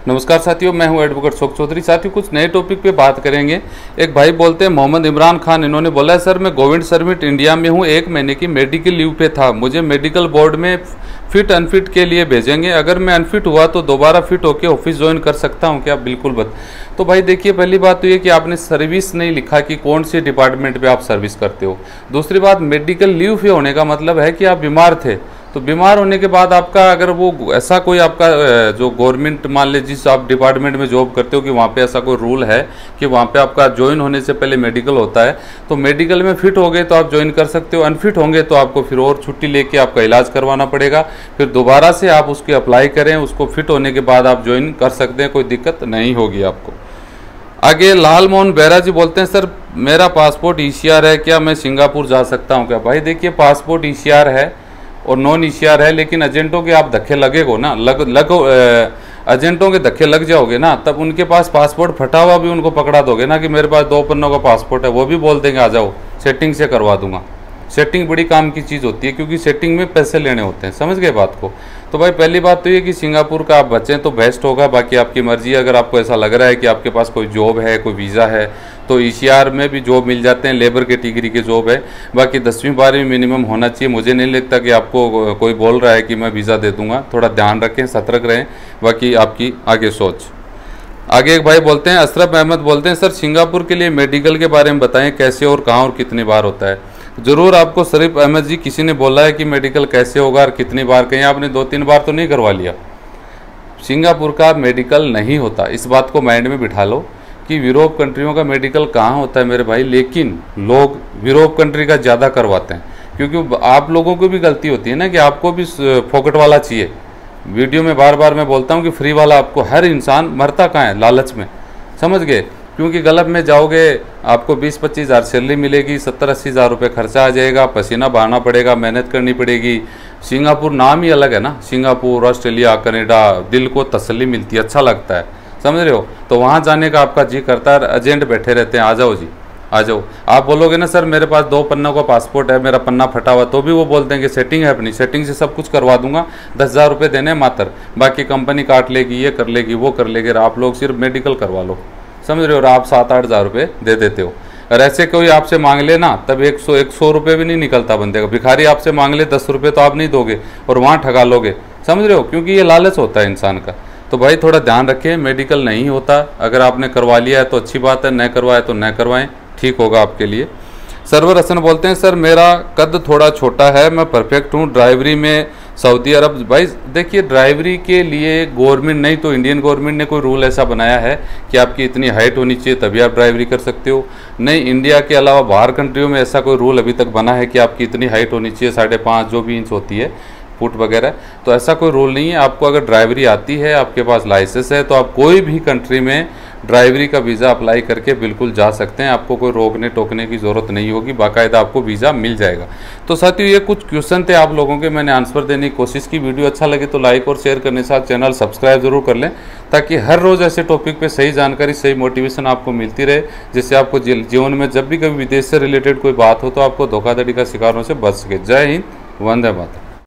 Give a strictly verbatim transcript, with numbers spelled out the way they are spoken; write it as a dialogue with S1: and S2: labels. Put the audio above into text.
S1: नमस्कार साथियों, मैं हूं एडवोकेट शोक चौधरी। साथियों, कुछ नए टॉपिक पे बात करेंगे। एक भाई बोलते हैं मोहम्मद इमरान खान, इन्होंने बोला है सर मैं गवर्नमेंट सर्वेंट इंडिया में हूं, एक महीने की मेडिकल लीव पे था, मुझे मेडिकल बोर्ड में फिट अनफिट के लिए भेजेंगे, अगर मैं अनफिट हुआ तो दोबारा फिट होकर ऑफिस ज्वाइन कर सकता हूं क्या? बिल्कुल बत तो भाई देखिए, पहली बात तो ये कि आपने सर्विस नहीं लिखा कि कौन से डिपार्टमेंट पे आप सर्विस करते हो। दूसरी बात, मेडिकल लीव पे होने का मतलब है कि आप बीमार थे, तो बीमार होने के बाद आपका अगर वो ऐसा कोई आपका जो गवर्नमेंट मान ले जिस आप डिपार्टमेंट में जॉब करते हो कि वहाँ पे ऐसा कोई रूल है कि वहाँ पे आपका ज्वाइन होने से पहले मेडिकल होता है, तो मेडिकल में फिट हो गए तो आप ज्वाइन कर सकते हो, अनफिट होंगे तो आपको फिर और छुट्टी लेके आपका इलाज करवाना पड़ेगा, फिर दोबारा से आप उसकी अप्लाई करें, उसको फिट होने के बाद आप ज्वाइन कर सकते हैं, कोई दिक्कत नहीं होगी आपको। आगे लाल मोहन बेहरा जी बोलते हैं सर मेरा पासपोर्ट ई सी आर है, क्या मैं सिंगापुर जा सकता हूँ क्या? भाई देखिए, पासपोर्ट ई सी आर है और नॉन ई सी आर है, लेकिन एजेंटों के आप धक्के लगेगो ना, लग लगो एजेंटों के धक्के लग जाओगे ना, तब उनके पास पासपोर्ट फटा हुआ भी उनको पकड़ा दोगे ना कि मेरे पास दो पन्नों का पासपोर्ट है, वो भी बोल देंगे आ जाओ सेटिंग से करवा दूंगा। सेटिंग बड़ी काम की चीज़ होती है, क्योंकि सेटिंग में पैसे लेने होते हैं, समझ गए बात को। तो भाई पहली बात तो ये कि सिंगापुर का आप बचें तो बेस्ट होगा, बाकी आपकी मर्जी। अगर आपको ऐसा लग रहा है कि आपके पास कोई जॉब है, कोई वीज़ा है, तो ई सी आर में भी जॉब मिल जाते हैं, लेबर कैटेगरी के जॉब है। बाकी दसवीं बारहवीं मिनिमम होना चाहिए। मुझे नहीं लगता कि आपको कोई बोल रहा है कि मैं वीज़ा दे दूंगा, थोड़ा ध्यान रखें, सतर्क रहें, बाकी आपकी आगे सोच। आगे एक भाई बोलते हैं अशरफ अहमद बोलते हैं सर सिंगापुर के लिए मेडिकल के बारे में बताएं, कैसे और कहाँ और कितनी बार होता है। ज़रूर आपको शरीफ अहमद जी किसी ने बोला है कि मेडिकल कैसे होगा और कितनी बार, कहीं आपने दो तीन बार तो नहीं करवा लिया। सिंगापुर का मेडिकल नहीं होता, इस बात को माइंड में बिठा लो कि यूरोप कंट्रियों का मेडिकल कहाँ होता है मेरे भाई, लेकिन लोग यूरोप कंट्री का ज़्यादा करवाते हैं, क्योंकि आप लोगों को भी गलती होती है ना कि आपको भी फोकट वाला चाहिए। वीडियो में बार बार मैं बोलता हूँ कि फ्री वाला आपको, हर इंसान मरता कहाँ है लालच में, समझ गए? क्योंकि गलत में जाओगे आपको बीस पच्चीस हज़ार सैलरी मिलेगी, सत्तर अस्सी हज़ार रुपये खर्चा आ जाएगा, पसीना बहाना पड़ेगा, मेहनत करनी पड़ेगी। सिंगापुर नाम ही अलग है ना, सिंगापुर, ऑस्ट्रेलिया, कनाडा, दिल को तसल्ली मिलती है, अच्छा लगता है, समझ रहे हो? तो वहाँ जाने का आपका जी करता है, एजेंट बैठे रहते हैं, आ जाओ जी आ जाओ। आप बोलोगे ना सर मेरे पास दो पन्नों का पासपोर्ट है, मेरा पन्ना फटा हुआ, तो भी वो बोल देंगे सेटिंग है अपनी, सेटिंग से सब कुछ करवा दूंगा, दस हज़ार रुपये देने मात्र, बाकी कंपनी काट लेगी, ये कर लेगी, वो कर लेगी, आप लोग सिर्फ मेडिकल करवा लो, समझ रहे हो? और आप सात आठ हज़ार रुपये दे देते हो। और ऐसे कोई आपसे मांग ले ना, तब एक सौ एक सौ रुपये भी नहीं निकलता बंदे का। भिखारी आपसे मांग ले दस रुपये तो आप नहीं दोगे और वहाँ ठगा लोगे, समझ रहे हो? क्योंकि ये लालच होता है इंसान का। तो भाई थोड़ा ध्यान रखें, मेडिकल नहीं होता, अगर आपने करवा लिया है तो अच्छी बात है, न करवाए तो न करवाएं, ठीक होगा आपके लिए। सरवर हसन बोलते हैं सर मेरा कद थोड़ा छोटा है, मैं परफेक्ट हूँ ड्राइवरी में सऊदी अरब। भाई देखिए, ड्राइवरी के लिए गवर्नमेंट नहीं तो इंडियन गवर्नमेंट ने कोई रूल ऐसा बनाया है कि आपकी इतनी हाइट होनी चाहिए तभी आप ड्राइवरी कर सकते हो। नहीं, इंडिया के अलावा बाहर कंट्रियों में ऐसा कोई रूल अभी तक बना है कि आपकी इतनी हाइट होनी चाहिए, साढ़े पाँच जो भी इंच होती है फुट वगैरह, तो ऐसा कोई रूल नहीं है। आपको अगर ड्राइवरी आती है, आपके पास लाइसेंस है, तो आप कोई भी कंट्री में ड्राइवरी का वीज़ा अप्लाई करके बिल्कुल जा सकते हैं, आपको कोई रोकने टोकने की ज़रूरत नहीं होगी, बाकायदा आपको वीज़ा मिल जाएगा। तो साथियों, ये कुछ क्वेश्चन थे आप लोगों के, मैंने आंसर देने की कोशिश की। वीडियो अच्छा लगे तो लाइक और शेयर करने के साथ चैनल सब्सक्राइब जरूर कर लें, ताकि हर रोज़ ऐसे टॉपिक पे सही जानकारी, सही मोटिवेशन आपको मिलती रहे, जिससे आपको जीवन में जब भी कभी विदेश से रिलेटेड कोई बात हो तो आपको धोखाधड़ी का शिकारों से बच सके। जय हिंद, वंदे मातरम।